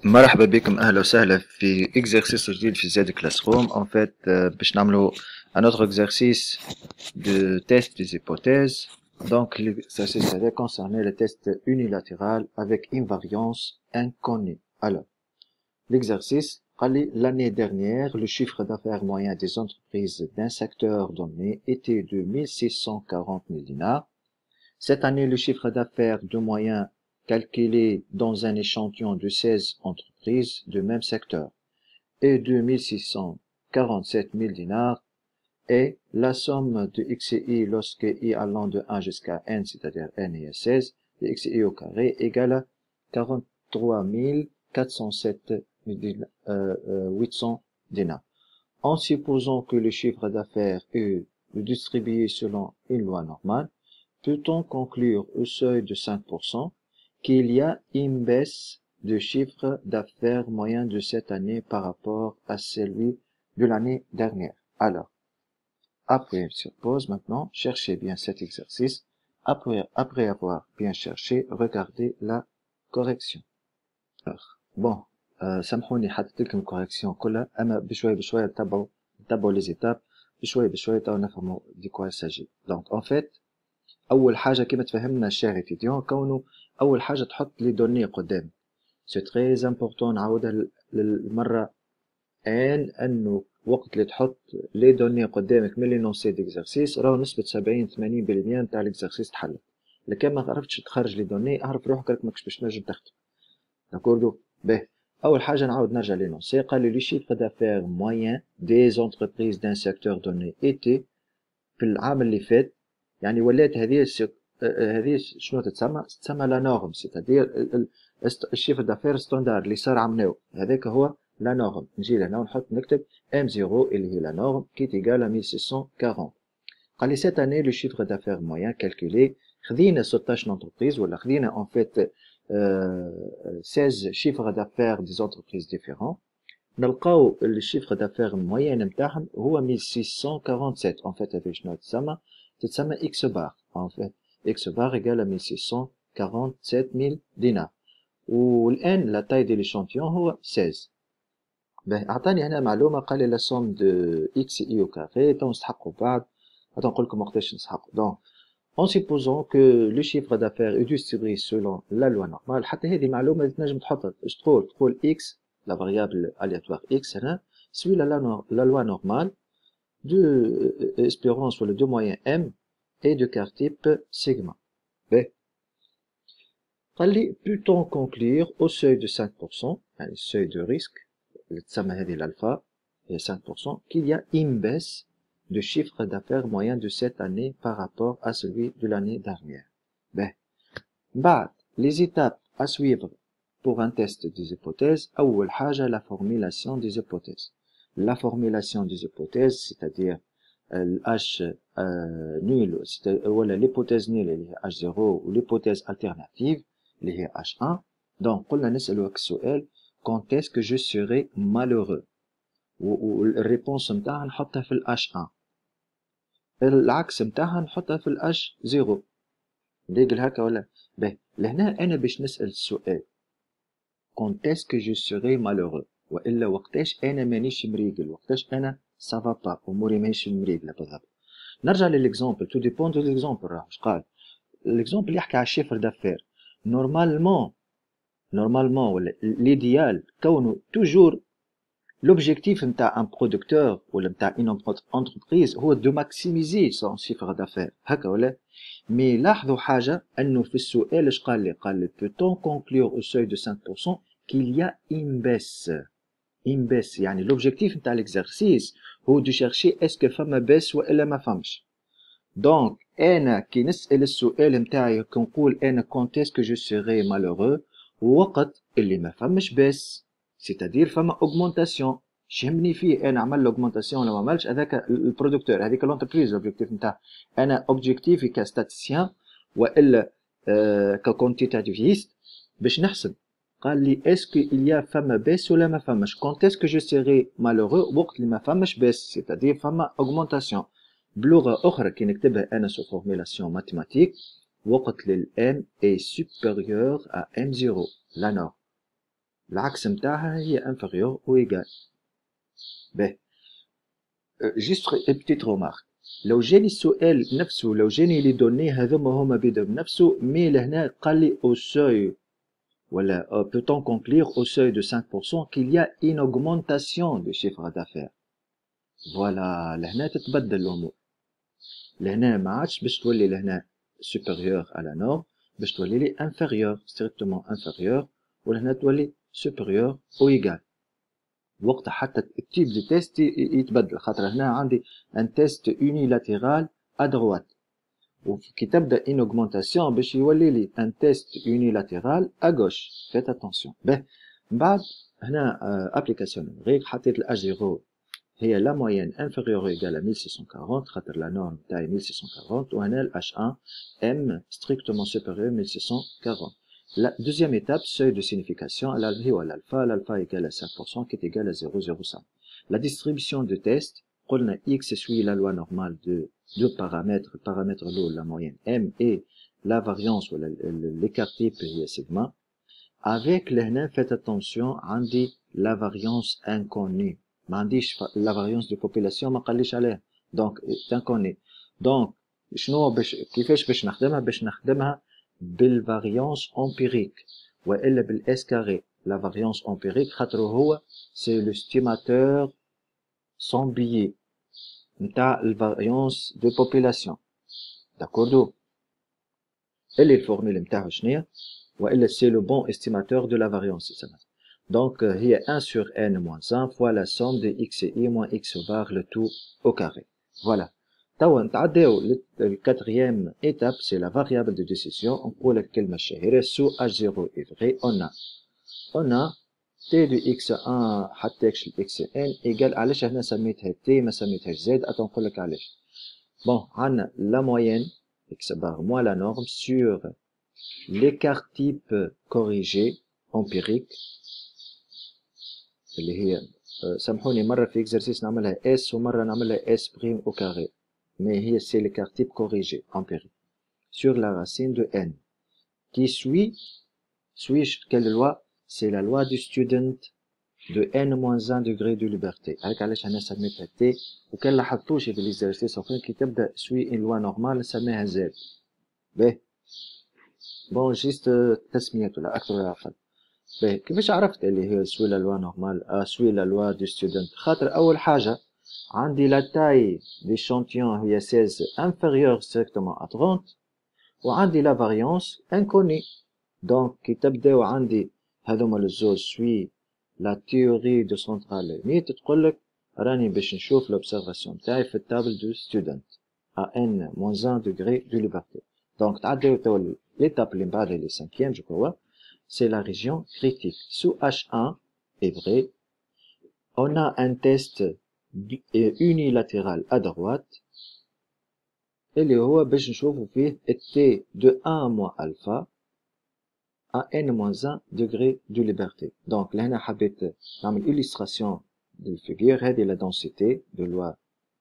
مرحبا بكم اهلا وسهلا في اكزرسيس جديد في زاد كلاس روم. en fait باش نعملو un autre exercice de test des hypothèses. Donc l'exercice avait concerné le test unilatéral avec une variance inconnue. Alors l'exercice قال لي l'année dernière le chiffre d'affaires moyen des entreprises d'un secteur donné était de 1640 000 dinars. Cette année le chiffre d'affaires de moyen calculé dans un échantillon de 16 entreprises de même secteur est de 1647 000 dinars et la somme de x et y lorsque y allant de 1 jusqu'à n, c'est-à-dire n est 16, de x et y au carré égale à 43 407 800 dinars. En supposant que le chiffre d'affaires est distribué selon une loi normale, peut-on conclure au seuil de 5% qu'il y a une baisse de chiffre d'affaires moyen de cette année par rapport à celui de l'année dernière? Alors, après sur pause maintenant, cherchez bien cet exercice. Après avoir bien cherché, regardez la correction. Alors, bon, سامحوني حطيت لكم الكوريكسيون كلها اما بشويه تتبعوا les étapes بشويه تو نفهموا دي كوا ساجي. Donc en fait اول حاجه كما تفهمنا الشير ايتيديون كونه اول حاجه تحط لي دوني قدام سي تري امبورطون نعاودها للمره انه وقت اللي تحط لي دوني قدامك من لي نونسي ديكزارسيس راهو نسبه 70-80% نتاع الاكزارسيس تحل. لكن ما عرفتش تخرج لي دوني اعرف روحك راك ماكش باش تنجم تخدم. داكوردو باهي اول حاجه نعاود نرجع لي نونسي قال لي لو شيفر دافير موين دي زونتربريز دان سيكتور دوني ايتي في العام اللي فات يعني ولات هذه شنو تتسمى لا نورم سيتادير الشيفر دافير ستاندار اللي صار عملناه هذاك هو لا نورم. نجي لهنا ونحط نكتب M0 اللي هي لا نورم كي تيغال 1640. قال لي cette année le chiffre d'affaires moyen calculé خذينا 16 entreprises ولا خذينا en fait 16 chiffres d'affaires des entreprises différents. نلقاو الشيفر دافير موين نتاعهم هو 1647. en fait هذه شنو تتسمى x bar. en fait x bar égale à 1647 000 dinars. والان لا تاي دي ليشانتيون هو 16. باهي اعطاني هنا معلومه قال لي لا سوم دو x et y au carré تو نسحقوا بعض. هذا نقول لكم وقتاش نسحقوا. donc en supposant que le chiffre d'affaires est distribué selon la loi normale. حتى هذه معلومه اللي تنجم تحطها تقول x la variable aléatoire x suit la loi normale de espérance ou de moyen m et de quart type sigma. B. Peut-on conclure au seuil de 5%, le seuil de risque, l'alpha et 5%, qu'il y a une baisse de chiffre d'affaires moyen de cette année par rapport à celui de l'année dernière. B. Les étapes à suivre pour un test des hypothèses. أول حاجة la formulation des hypothèses. La formulation des hypothèses, c'est-à-dire H nul, ولا l'hypothèse nulle اللي هي H0 ou l'hypothèse alternative اللي هي H1. donc قلنا نسألوك السؤال quand est-ce que je serai malheureux والريبونس نتاعها نحطها في H1 العكس نتاعها نحطها في H0. ديقل هكا ولا باهي. لهنا أنا باش نسأل السؤال quand est-ce que je serai malheureux وإلا وقتاش أنا مانيش مريقل وقتاش أنا ça va pas أموري ماهيش مريقلة بالضبط. نرجع للإكزامبل تو ديبون دو لإكزامبل. راه واش قال الإكزامبل يحكي على الشيفر دافير. نورمالمون ولا ليديال كونه توجور l'objectif نتاع ان برودكتور ولا نتاع اون انتربريز هو دو ماكسيميزي سون شيفر دافير هكا ولا. مي لاحظوا حاجه انه في السؤال اش قال لي peut-on conclure au seuil de 5% qu'il y a une baisse يعني l'objectif نتاع l'exercice هو دو chercher est-ce que فما baisse ولا ما فماش. دونك انا كي نسال السؤال نتاعي كنقول انا quand est-ce que je serai malheureux وقت اللي ما فماش baisse c'est-à-dire فما augmentation. شهمني فيه انا عمل l'augmentation ولا ما عملش هذاك البرودكتور هذيك l'entreprise l'objectif نتاع انا اوبجيكتيفي كستاتيسيان والا ككونتيتاتيفيست باش نحسب. قال لي اسكو il y a فما baisse ولا ما فماش quand est-ce que je serai malheureux وقت اللي ما فماش baisse c'est-à-dire فما augmentation. بلغه اخرى كي نكتبها انا سو فورميلاسيون ماتيماتيك وقت لل m est supérieur à m0 la norme. العكس متاعها هي inférieur ou égal. باهي. جيست بتيت رومارك، لو جاني السؤال نفسه، لو جاني لي دوني هذوما هما بيدهم نفسه، مي لهنا قال لي au seuil ولا peut-on conclure au seuil de 5% qu'il y a une augmentation du chiffre d'affaires. فوالا لهنا تتبدل الامور، لهنا ما عادش باش تولي لهنا supérieur à la norme، باش تولي لي inférieur strictement inférieur، ولهنا تولي supérieur ou égal. وقتها حتى التيب دي تيست يتبدل، خاطر هنا عندي ان تيست unilatéral à droite، وكي تبدا ان اوغمونتاسيون باش يولي لي ان تيست unilatéral à gauche. فيت اتونسيون. باهي من بعد هنا ابليكاسيون نوميريك، حطيت الاج 0 هي لا موين inférieure ou égale à 1640 خاطر لا نورم تاعي 1640، وهنا الاش 1 m strictement supérieur 1640. La deuxième étape, seuil de signification, l'alpha égale à 5% qui est égal à 0,05. La distribution de test, x suit la loi normale de deux paramètres, le paramètre l'eau, la moyenne m, et la variance ou l'écart type sigma. Avec les faites attention, on dit la variance inconnue. La variance de population, ما قاليش عليها. Donc, c'est inconnu. Donc, شنو كيفاش باش نخدمها بالفاريانس امبيريك والا بالاس كاري. لا فاريانس امبيريك خاطر هو سي لو ستيماتور سون بيي نتاع الفاريانس دو بوبولاسيون. داكوردو، اللي الفورمول نتاعو شنو والا سي لو بون استيماتور دو لا فاريانس. دونك هي 1 sur n moins 1 fois la somme de x et y moins x bar le tout au carré. Voilà. Le quatrième étape, c'est la variable de décision. On peut la kelma shahira sous h0 est vrai. On a t de x1 حتى xn égale علاش هنا سميتها t ما سميتهاش z. نقول لك علاش. Bon, عندنا la moyenne x bar moins la norme sur l'écart type corrigé empirique اللي هي سامحوني مرة في exercice نعملها s ومرة نعملها s prime au carré. Mais hier, c'est l'écart type corrigé, empirique, sur la racine de n, qui suit quelle loi? C'est la loi du student de n-1 degré de liberté. Avec علاش هنا سميتها t، وكان لاحظتوش في l'exercice enfin كي تبدا suit une loi normale نسميها z. باهي. بون جيست تسميته لا أكثر ولا أقل. باهي كيفاش عرفت اللي هي suit la loi normale suit la loi du student؟ خاطر أول حاجة عندي la taille d'échantillon هي 16 inférieure strictement à 30 وعندي la variance inconnue. donc كي تبداو عندي هذوما الزوز suit la théorie de centrale limite تقولك راني باش نشوف l'observation تاعي في التابل du student à n-1 degré de liberté. donc تعداو توا l'étape اللي من بعد اللي 5e je crois c'est la région critique. sous H1 est vrai, on a un test unilatéral à droite اللي هو باش نشوفو فيه t de 1 moins alpha à n-1 degré de liberté. donc لهنا حبيت نعمل illustration للفيغور. هذه la densité de loi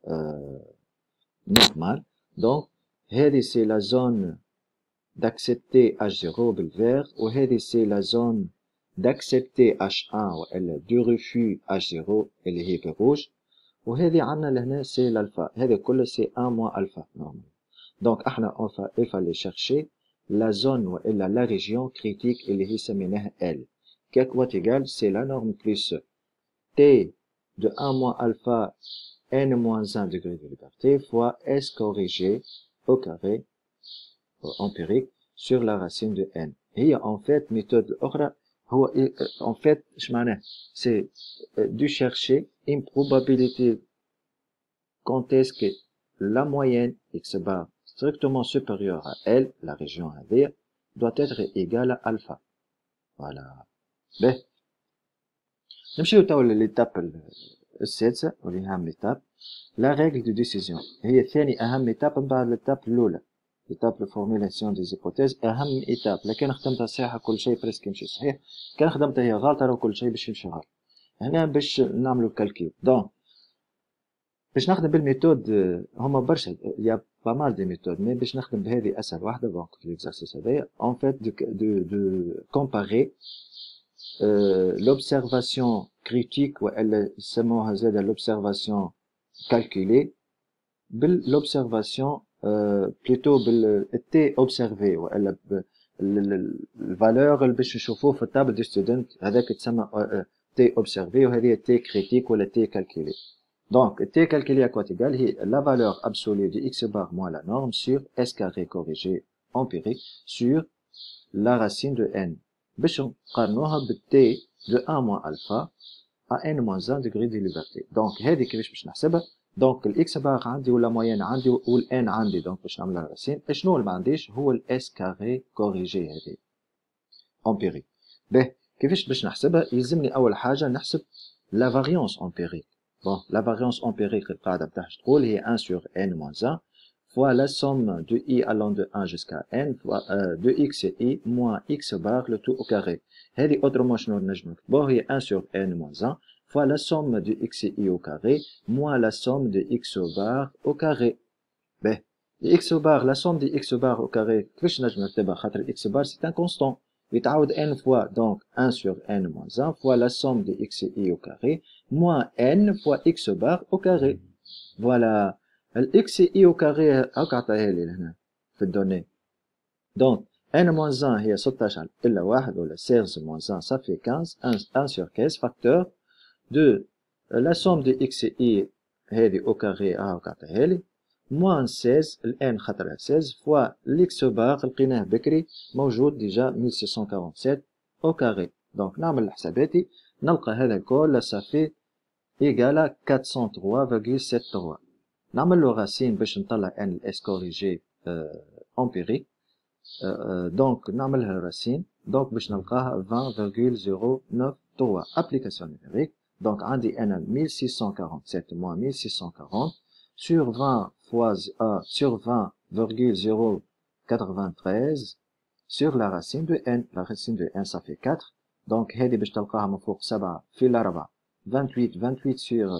normale. donc هذه c'est la zone d'accepter H0 بالvert وهذه c'est la zone d'accepter H1 والا du refus H0 اللي هي بالrouge. وهذه عندنا لهنا سي الالفا، هذا كله سي 1 موان الفا نورمال. دونك احنا il fallait chercher la zone والا la région critique اللي هي سميناها L. كاكوات égal c'est la norme plus t de 1 moins alpha n moins 1 degré de liberté fois s corrigé au carré empirique sur la racine de n. هي en fait méthode أخرى هو en fait اش معناه c'est de chercher une probabilité quand est-ce que la moyenne x bar strictement supérieure à L, la région AV, doit être égale à alpha. Voilà. Ben, نمشيو توا l'étape السادسة واللي أهم étape la règle de décision. هي ثاني أهم étape من بعد l'étape الأولى. l'étape de formulation des hypothèses أهم étape. لكن خدمتها صحيحة كل شيء بريسك يمشي صحيح. كان خدمتها هي غلطة راه كل شيء باش يمشي غلط. هنا باش نعملو الكالكيل. دونك باش نخدم بالميثود هما برشا يا با مال دي ميثود مي باش نخدم بهذه اسهل واحده. دونك في ليكزارسيس هذايا اون فيت دو كومباري l'observation critique والا يسموها زاده l'observation calculée بالobservation plutôt بالتي observé والا الفالور اللي باش نشوفوه في التابل دي ستودنت هذاك تسمى تي observé وهذه تي كريتيك ولا تي كالكولي. Donc, T calculé à quoi égal est la valeur absolue de x bar moins la norme sur s carré corrigé empirique sur la racine de n. باش نقارنوها بالT de 1 moins alpha à n moins 1 degré de liberté. Donc, هذه كيفاش باش نحسبها؟ Donc, الx bar عندي ولا moyenne عندي والn عندي. Donc, باش نعملها راسين. شنو اللي ما عنديش؟ هو s carré corrigé هذه empirique. به كيفاش باش نحسبها؟ يلزمني أول حاجة نحسب la variance empirique. Bon, la variance empirique القاعدة بتاعها تقول هي 1 sur n moins 1 fois la somme de i allant de 1 jusqu'à n fois de x et i moins x bar le tout au carré. هذه autrement شنو نجم نكتبوها هي 1 sur n moins 1 fois la somme de x et i au carré moins la somme de x bar au carré. به x bar la somme de x bar au carré كيفاش نجم نكتبها خاطر x bar c'est un constant. يتعاود n fois donc 1 sur n moins 1 fois la somme de x et i au carré moins n fois x bar au carré. Voilà. x et i au carré هاك عطاها لي هنا في الدوني. Donc n moins 1 هي 16 إلا 1 ولا 16 moins 1 ça fait 15 1 sur 15 facteur de la somme de x et i هذه au carré هاك عطاها لي moins 16 الان خاطرها 16 fois l'ex bar لقيناه بكري موجود ديجا 1647 au carré. Donc نعمل الحساباتي نلقى هذا الكل ça fait égal à 403,73. نعمل له راسين باش نطلع n الاس كوريجي empirique. donc نعملها راسين donc باش نلقاها 20,093 application numérique. donc عندي انا 1647 moins 1640 sur 20 fois sur 20,093 sur la racine de n. La racine de n ça fait 4. donc هذه باش تلقاها من فوق 7 في الأربعة 28 sur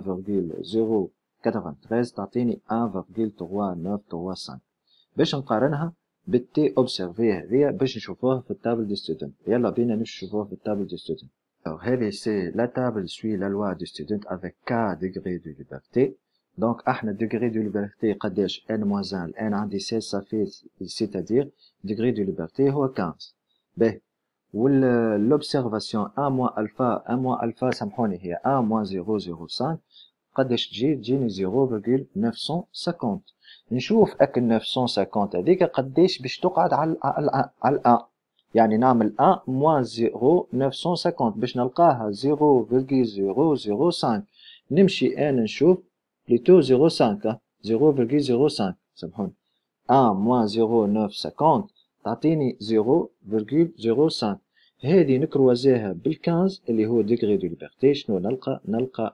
20,093 تعطيني 1,3935. باش نقارنها بالتي اوبسيرفي هذه باش نشوفوها في التابل دي ستودنت. يلا بينا نشوفوها في التابل دي ستودنت. alors هذه سي لا تابل suit la loi du student avec k degré de liberté. donc احنا degré de liberté قداش n moins 1 n عندي 16 ça fait c'est-à-dire degré de liberté هو 15. باهي والobservation 1 moins alpha 1 moins alpha سامحوني هي 1 moins 0,05 قداش تجيني 0,950. نشوف اك 950 هذيك قداش باش تقعد على ال1 يعني نعمل 1 moins 0,950 باش نلقاها 0,005 نمشي انا نشوف بليتو 0,5 0,05 سامحوني 1 moins 0,950 تعطيني 0,05. هذه نكروزيها بال15 اللي هو ديغري دو ليبرتي شنو نلقى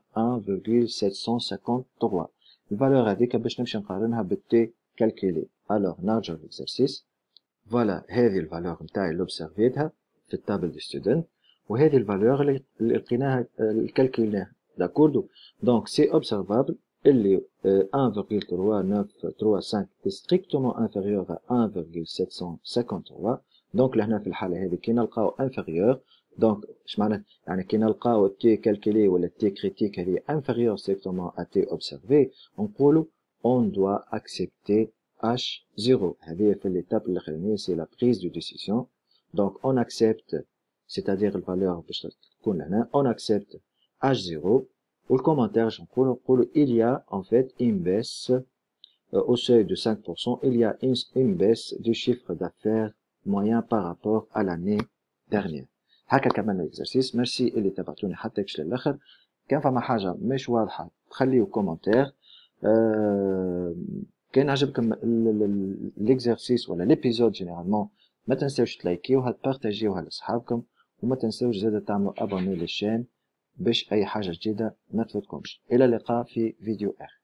1,753. الفالور هذيك باش نمشي نقارنها بالتي كالكولي. الوغ نرجع للاكزرسيس. فوالا هذه الفالور نتاعي اللي اوبسيرفيتها في التابل دي ستودنت وهذه الفالور اللي لقيناها الكالكوليناها داكوردو. دونك سي اوبسيرفابل اللي 1,3935 est strictement inférieur à 1,753. donc لهنا في الحالة هذه كي نلقاو inférieur donc اش معنى يعني كي نلقاو تي كالكولي ولا تي كريتيك هذه inférieur strictement à t observé نقولو on doit accepter H0. هذه في l'étape الأخرانية c'est la prise de décision. donc on accepte c'est-à-dire الفالور باش تكون هنا on accepte H0. Ou le commentaire, il y a en fait une baisse au seuil de 5%, il y a une baisse du chiffre d'affaires moyen par rapport à l'année dernière. هكا كمان l'exercice. merci اللي تابعتوني حتى كش للآخر. كان فما حاجة مش واضحة خليو كومنتير. كان عجبكم l'exercice ولا l'épizode généralement ما تنساوش تلايكيوها تبارتاجيوها لأصحابكم وما تنساوش زادا تعملوا abonner للشين باش اي حاجة جديدة ما تفوتكمش. الى اللقاء في فيديو اخر.